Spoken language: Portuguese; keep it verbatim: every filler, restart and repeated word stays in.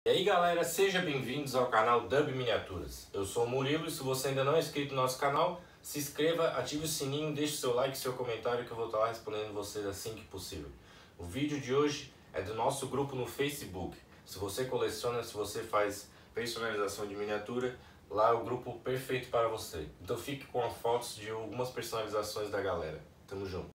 E aí galera, sejam bem-vindos ao canal Dub Miniaturas. Eu sou o Murilo e se você ainda não é inscrito no nosso canal, se inscreva, ative o sininho, deixe seu like e seu comentário que eu vou estar lá respondendo vocês assim que possível. O vídeo de hoje é do nosso grupo no Facebook. Se você coleciona, se você faz personalização de miniatura, lá é o grupo perfeito para você. Então fique com as fotos de algumas personalizações da galera. Tamo junto!